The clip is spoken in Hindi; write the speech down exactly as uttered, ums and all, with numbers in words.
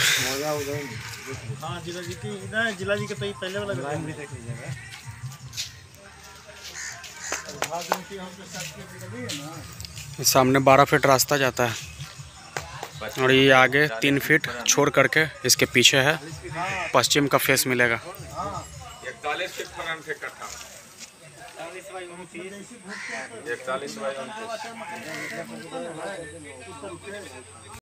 हाँ जिला जी की ना, जिला जी के तो पहले वाला लाइन भी देख लीजिएगा। सामने बारह फीट रास्ता जाता है और ये आगे तीन फीट छोड़ करके इसके पीछे है पश्चिम का फेस मिलेगा। इकतालीस फीट फ्रंट है कट्ठा, इकतालीस बाई उनतीस।